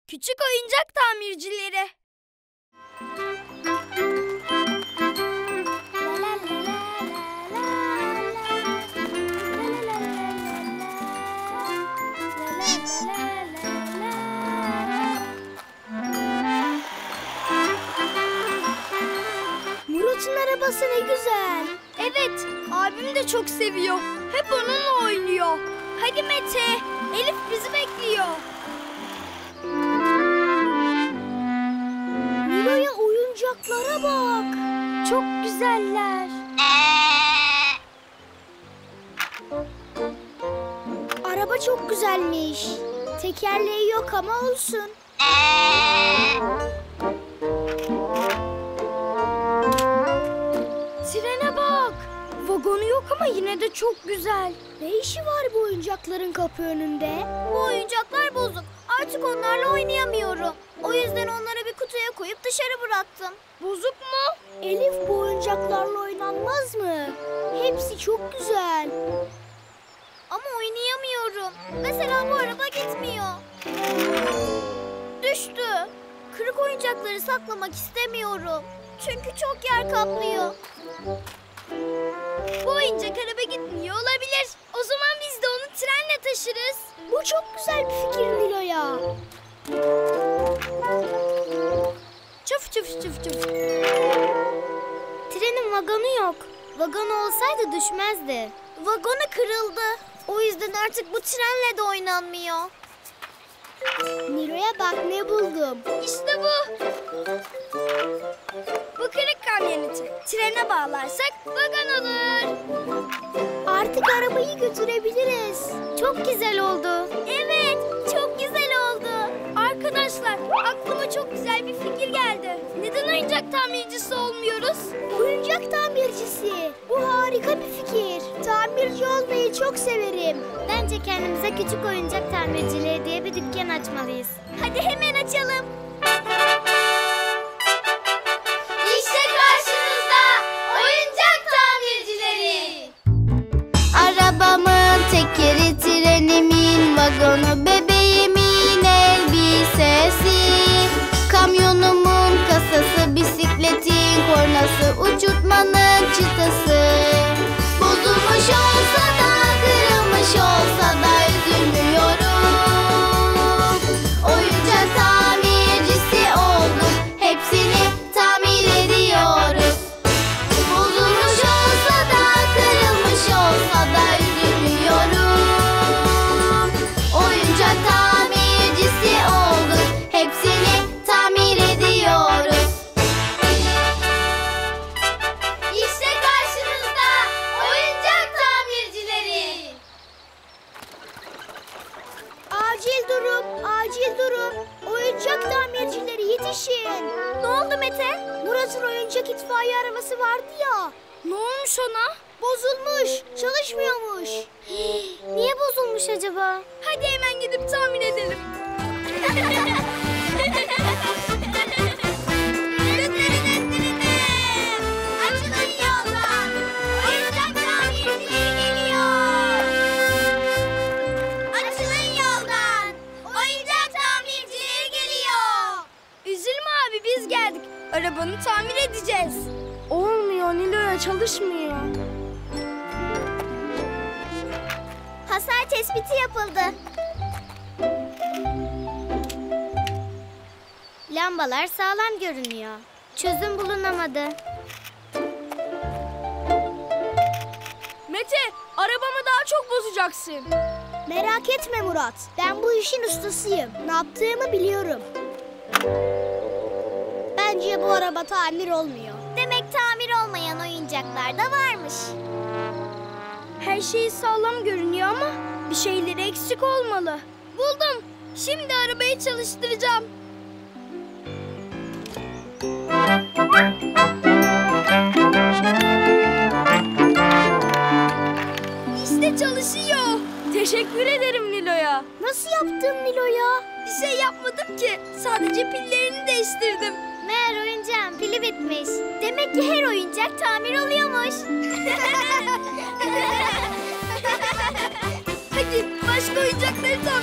Küçük oyuncak tamircileri. Murat'ın arabası ne güzel. Evet, abim de çok seviyor. Hep onunla oynuyor. Hadi Mete, Elif bizi bekliyor. Nilo'ya oyuncaklara bak. Çok güzeller. Araba çok güzelmiş. Tekerleği yok ama olsun. Trene bak. Vagonu yok ama yine de çok güzel. Ne işi var bu oyuncakların kapı önünde? Bu oyuncaklar bozuk. Artık onlarla oynayamıyorum. O yüzden onları bir kutuya koyup dışarı bıraktım. Bozuk mu? Elif, bu oyuncaklarla oynanmaz mı? Hepsi çok güzel. Ama oynayamıyorum. Mesela bu araba gitmiyor. Düştü. Kırık oyuncakları saklamak istemiyorum. Çünkü çok yer kaplıyor. Bu oyuncak araba gitmiyor olabilir. O zaman biz de onu trenle taşırız. Bu çok güzel bir fikir Nilo'ya. Çuf çuf çuf çuf. Trenin vagonu yok. Vagonu olsaydı düşmezdi. Vagonu kırıldı. O yüzden artık bu trenle de oynanmıyor. Nilo'ya bak, ne buldum. İşte bu. Bu kırık kamyoneti trene bağlarsak vagon olur. Artık arabayı götürebiliriz. Çok güzel oldu. Evet, çok güzel oldu. Arkadaşlar, aklıma çok güzel bir fikir geldi. Neden oyuncak tamircisi olmuyoruz? Oyuncak tamircisi. Bu harika bir fikir. Tamirci olmayı çok severim. Bence kendimize küçük oyuncak tamircileri diye bir dükkan açmalıyız. Hadi hemen açalım. İşte karşınızda oyuncak tamircileri. Arabamın tekeri, trenimin vagonu, bebeğimin elbisesi, kamyonumun kasası, bisikletin kornası, uçurtmanın çıtası. Bozulmuş olsa da, kırılmış olsa da üzülmüyorum. Oyuncak tamircisi olduk, hepsini tamir ediyoruz. Bozulmuş olsa da, kırılmış olsa da üzülmüyorum. Oyuncak tamircisi olduk, hepsini tamir ediyoruz. İşte karşınızda oyuncak tamircileri. Acil durum, acil durum. Oyuncak tamircileri yetişin. Ne oldu Mete? Murat'ın oyuncak itfaiye arabası vardı ya. Ne olmuş ona? Bozulmuş, çalışmıyormuş. Niye bozulmuş acaba? Hadi hemen gidip tamir edelim. Açılın yoldan. Oyuncak tamircileri geliyor. Açılın yoldan. Oyuncak tamircileri geliyor. Üzülme abi, biz geldik. Arabanı tamir edeceğiz. Olmuyor Nilo'ya, çalışmıyor. Hasar tespiti yapıldı. Lambalar sağlam görünüyor. Çözüm bulunamadı. Mete, arabamı daha çok bozacaksın. Merak etme Murat, ben bu işin ustasıyım. Ne yaptığımı biliyorum. Bence bu araba tamir olmuyor. Demek tamir olmayan oyuncaklar da varmış. Her şey sağlam görünüyor ama bir şeyleri eksik olmalı. Buldum. Şimdi arabayı çalıştıracağım. İşte çalışıyor. Teşekkür ederim Nilo'ya. Nasıl yaptın Nilo'ya? Bir şey yapmadım ki. Sadece pillerini değiştirdim. Meğer oyuncağın pili bitmiş. Demek ki her oyuncak tamir oluyormuş. Hadi başka oyuncakları tamir